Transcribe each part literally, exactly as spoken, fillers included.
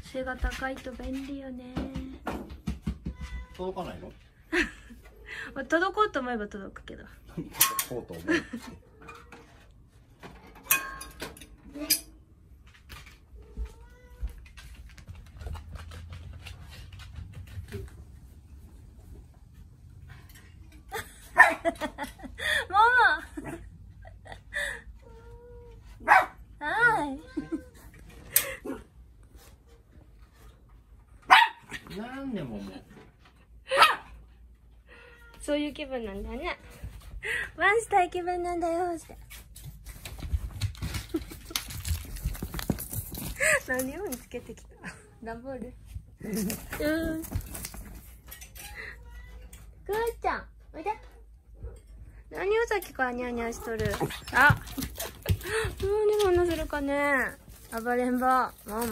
背が高いと便利よね。 届かないの？ 届こうと思えば届くけど。 届こうと思う。 ママ。はい。 なんでももう。 そういう気分なんだね。ワンしたい気分なんだよって。何を見つけてきた。段ボール。うん。くーちゃん、おいで。何をさっきからニャーニャーしとる。あ。何話するかね。暴れん坊、ママ。ん、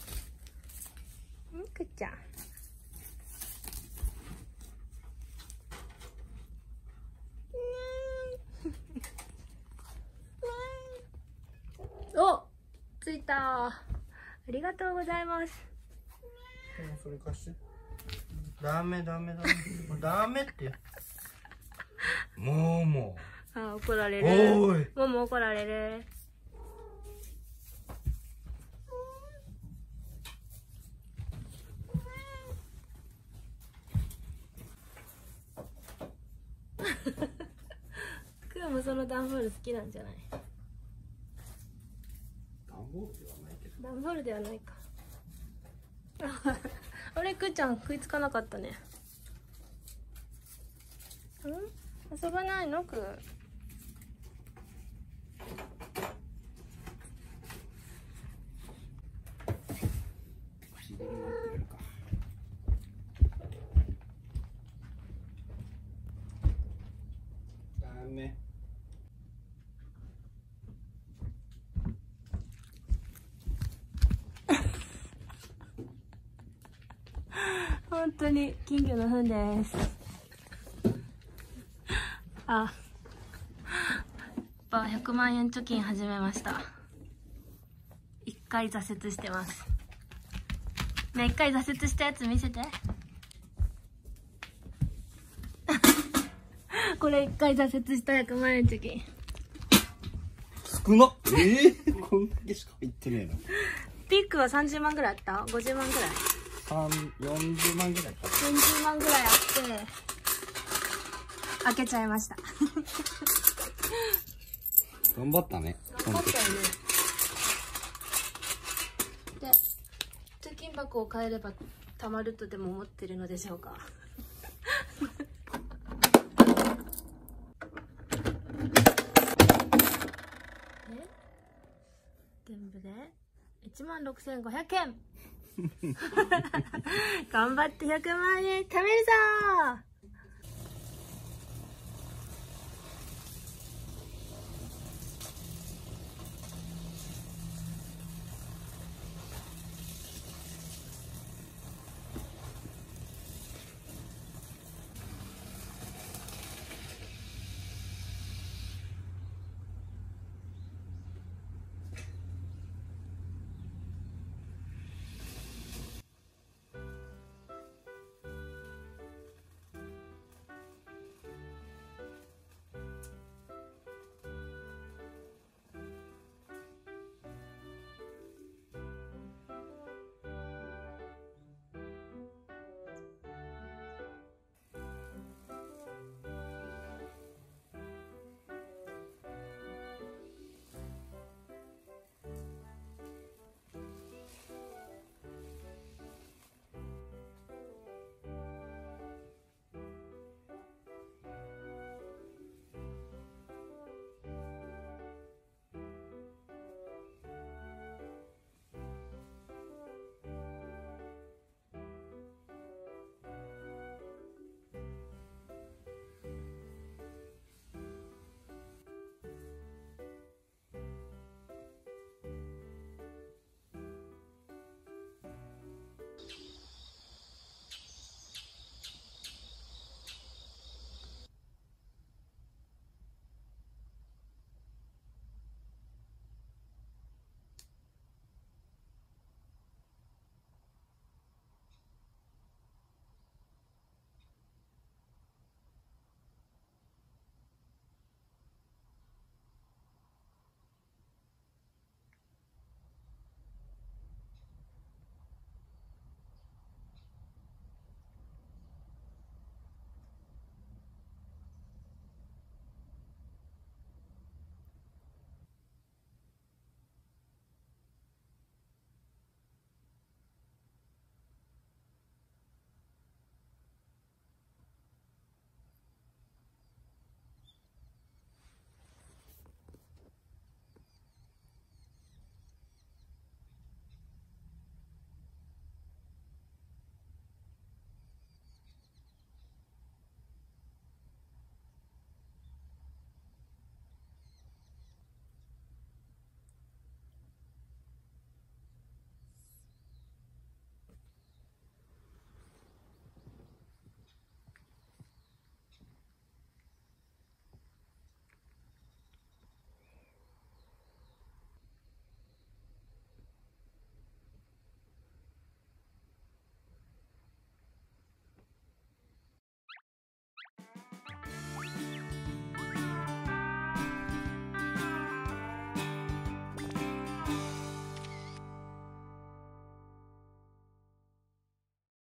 くーちゃん。お、ついた。ありがとうございます。 それ貸して。ダメダメダメ。もうダメって。もうもう。あ、怒られる。 おい。 もも怒られる。クーもその段ボール好きなんじゃない？ 段ボールではないけど。 段ボールではないか。あれ、くーちゃん食いつかなかったね。ん？遊ばないのくー。 左に持ってくるか。ダメ。 本当に金魚の糞です。あ、パパひゃくまんえん貯金始めました。一回挫折してます。ね、一回挫折したやつ見せて。これ一回挫折したひゃくまんえん貯金。 少なっ。ええー、こんだけしか入ってねえの。 ピークはさんじゅうまんぐらいあった？ごじゅうまんぐらい？ 三、よんじゅうまんぐらいか。 よんじゅうまんぐらいあって、開けちゃいました。 頑張ったね。 頑張ったよね。で、貯金箱を変えれば貯まるとでも思ってるのでしょうか。え？全部でいちまんろくせんごひゃくえん。頑張ってひゃくまんえん貯めるぞー。